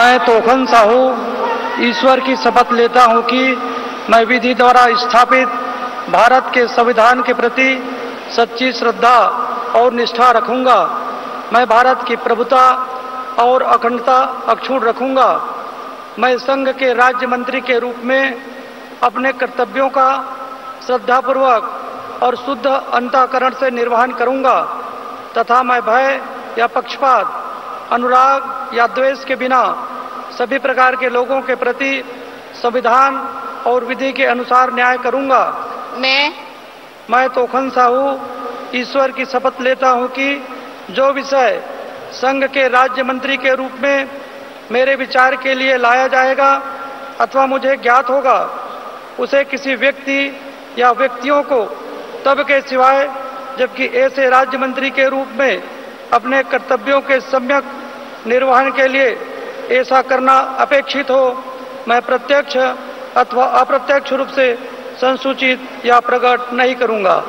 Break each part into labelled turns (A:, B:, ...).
A: मैं तोखन साहू ईश्वर की शपथ लेता हूं कि मैं विधि द्वारा स्थापित भारत के संविधान के प्रति सच्ची श्रद्धा और निष्ठा रखूंगा। मैं भारत की प्रभुता और अखंडता अक्षुण्ण रखूंगा। मैं संघ के राज्य मंत्री के रूप में अपने कर्तव्यों का श्रद्धापूर्वक और शुद्ध अंतःकरण से निर्वहन करूंगा तथा मैं भय या पक्षपात, अनुराग या द्वेष के बिना सभी प्रकार के लोगों के प्रति संविधान और विधि के अनुसार न्याय करूंगा। मैं तोखन साहू ईश्वर की शपथ लेता हूं कि जो विषय संघ के राज्य मंत्री के रूप में मेरे विचार के लिए लाया जाएगा अथवा मुझे ज्ञात होगा, उसे किसी व्यक्ति या व्यक्तियों को तब के सिवाय जबकि ऐसे राज्य मंत्री के रूप में अपने कर्तव्यों के सम्यक निर्वहन के लिए ऐसा करना अपेक्षित हो, मैं प्रत्यक्ष अथवा अप्रत्यक्ष रूप से संसूचित या प्रकट नहीं करूंगा।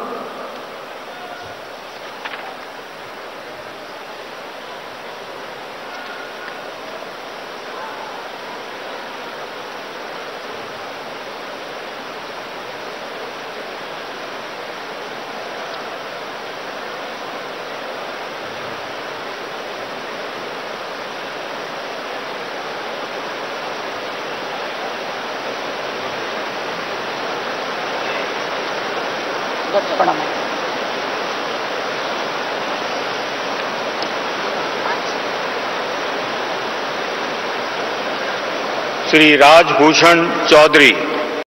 B: श्री राजभूषण चौधरी।